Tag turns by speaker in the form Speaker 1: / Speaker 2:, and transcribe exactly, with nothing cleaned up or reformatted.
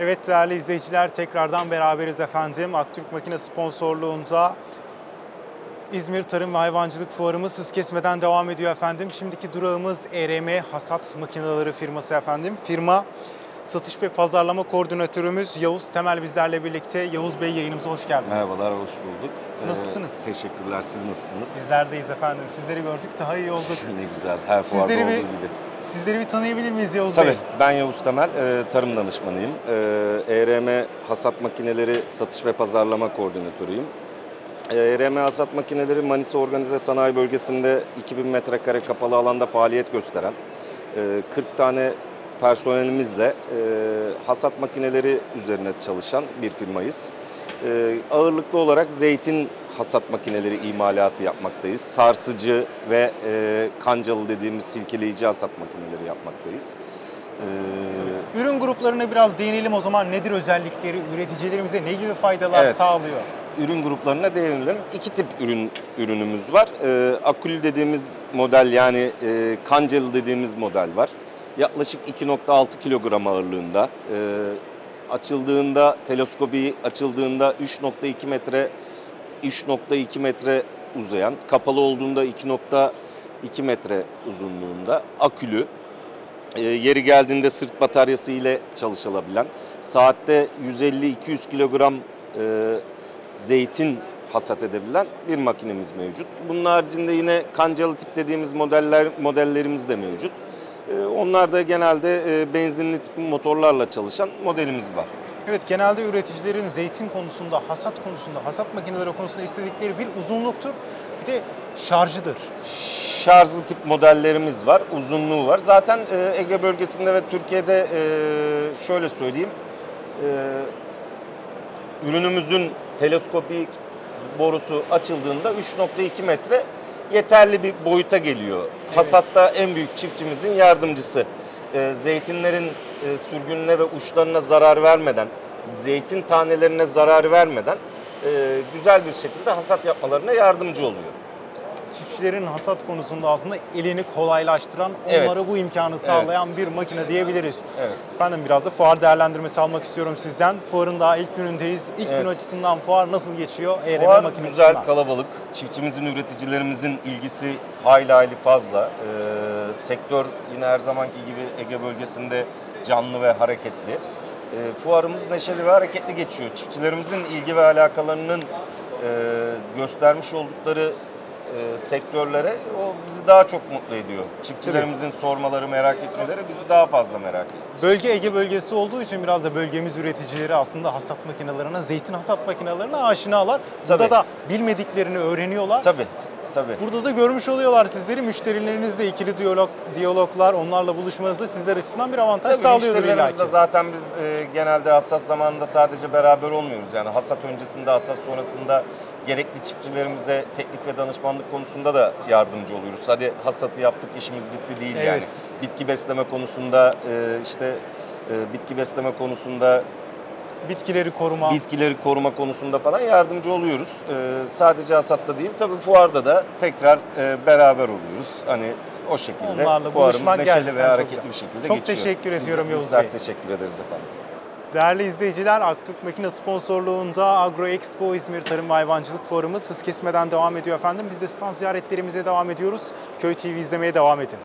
Speaker 1: Evet değerli izleyiciler, tekrardan beraberiz efendim. Aktürk Makine sponsorluğunda İzmir Tarım ve Hayvancılık Fuarımız hız kesmeden devam ediyor efendim. Şimdiki durağımız E R M Hasat Makineleri firması efendim. Firma satış ve pazarlama koordinatörümüz Yavuz Temel bizlerle birlikte. Yavuz Bey, yayınımıza hoş geldiniz.
Speaker 2: Merhabalar, hoş bulduk.
Speaker 1: Nasılsınız?
Speaker 2: Ee, teşekkürler, siz nasılsınız?
Speaker 1: Bizlerdeyiz efendim. Sizleri gördük, daha iyi olduk.
Speaker 2: Ne güzel, her fuarda
Speaker 1: Sizleri
Speaker 2: olduğu
Speaker 1: bir,
Speaker 2: gibi.
Speaker 1: Sizleri bir tanıyabilir miyiz Yavuz
Speaker 2: Tabii,
Speaker 1: Bey?
Speaker 2: ben Yavuz Temel, e, tarım danışmanıyım. E, E R M Hasat Makineleri Satış ve Pazarlama Koordinatörüyüm. E R M Hasat Makineleri Manisa Organize Sanayi Bölgesi'nde iki bin metrekare kapalı alanda faaliyet gösteren e, kırk tane personelimizle e, hasat makineleri üzerine çalışan bir firmayız. E, ağırlıklı olarak zeytin hasat makineleri imalatı yapmaktayız. Sarsıcı ve e, kancalı dediğimiz silkeleyici hasat makineleri yapmaktayız.
Speaker 1: Ee, Ürün gruplarına biraz değinelim o zaman. Nedir özellikleri? Üreticilerimize ne gibi faydalar
Speaker 2: evet.
Speaker 1: sağlıyor?
Speaker 2: Ürün gruplarına değinelim. İki tip ürün ürünümüz var. E, akülü dediğimiz model, yani e, kancalı dediğimiz model var. Yaklaşık iki nokta altı kilogram ağırlığında. E, açıldığında, teleskobi açıldığında üç nokta iki metre üç nokta iki metre uzayan, kapalı olduğunda iki nokta iki metre uzunluğunda akülü. E, yeri geldiğinde sırt bataryası ile çalışılabilen, saatte yüz elli iki yüz kilogram e, zeytin hasat edebilen bir makinemiz mevcut. Bunun haricinde yine kancalı tip dediğimiz modeller modellerimiz de mevcut. E, onlar da genelde e, benzinli tip motorlarla çalışan modelimiz var.
Speaker 1: Evet, genelde üreticilerin zeytin konusunda, hasat konusunda, hasat makineleri konusunda istedikleri bir uzunluktur, bir de şarjıdır.
Speaker 2: Şarjlı tip modellerimiz var, uzunluğu var. Zaten e, Ege bölgesinde ve Türkiye'de e, şöyle söyleyeyim, e, ürünümüzün teleskopik borusu açıldığında üç nokta iki metre yeterli bir boyuta geliyor. Evet. Hasatta en büyük çiftçimizin yardımcısı. E, zeytinlerin e, sürgününe ve uçlarına zarar vermeden, zeytin tanelerine zarar vermeden e, güzel bir şekilde hasat yapmalarına yardımcı oluyor.
Speaker 1: Çiftçilerin hasat konusunda aslında elini kolaylaştıran,
Speaker 2: evet.
Speaker 1: onlara bu imkanı sağlayan evet. bir makine diyebiliriz. Evet. Efendim, biraz da fuar değerlendirmesi almak istiyorum sizden. Fuarın daha ilk günündeyiz. İlk evet. gün açısından fuar nasıl geçiyor? E R M
Speaker 2: fuar
Speaker 1: makine
Speaker 2: güzel,
Speaker 1: açısından.
Speaker 2: Kalabalık. Çiftçimizin, üreticilerimizin ilgisi hayli hayli fazla. Ee, sektör yine her zamanki gibi Ege bölgesinde canlı ve hareketli. Ee, fuarımız neşeli ve hareketli geçiyor. Çiftçilerimizin ilgi ve alakalarının e, göstermiş oldukları E, sektörlere o bizi daha çok mutlu ediyor. Çiftçilerimizin evet. sormaları, merak etmeleri bizi daha fazla merak ediyor.
Speaker 1: Bölge Ege bölgesi olduğu için biraz da bölgemiz üreticileri aslında hasat makinelerine, zeytin hasat makinelerine aşinalar. Burada Tabii. da bilmediklerini öğreniyorlar.
Speaker 2: Tabii. Tabii.
Speaker 1: Burada da görmüş oluyorlar sizleri. Müşterilerinizle ikili diyalog, diyaloglar, onlarla buluşmanızda sizler açısından bir avantaj Tabii, sağlıyordur illaki.
Speaker 2: Müşterilerimizle zaten biz e, genelde hasat zamanında sadece beraber olmuyoruz. Yani hasat öncesinde, hasat sonrasında gerekli çiftçilerimize teknik ve danışmanlık konusunda da yardımcı oluyoruz. Hadi hasatı yaptık, işimiz bitti değil evet. yani. Bitki besleme konusunda e, işte e, bitki besleme konusunda
Speaker 1: bitkileri koruma.
Speaker 2: Bitkileri koruma konusunda falan yardımcı oluyoruz. Ee, sadece hasatta değil, tabii fuarda da tekrar e, beraber oluyoruz. Hani o şekilde
Speaker 1: onlarla
Speaker 2: fuarımız neşeli ve hareketli
Speaker 1: çok,
Speaker 2: bir şekilde
Speaker 1: çok
Speaker 2: geçiyor.
Speaker 1: Çok teşekkür ediyorum
Speaker 2: biz,
Speaker 1: Yavuz Bey.
Speaker 2: Bizler teşekkür ederiz efendim.
Speaker 1: Değerli izleyiciler, Aktürk Makine sponsorluğunda Agro Expo İzmir Tarım ve Hayvancılık Fuarımız hız kesmeden devam ediyor efendim. Biz de stand ziyaretlerimize devam ediyoruz. Köy T V izlemeye devam edin.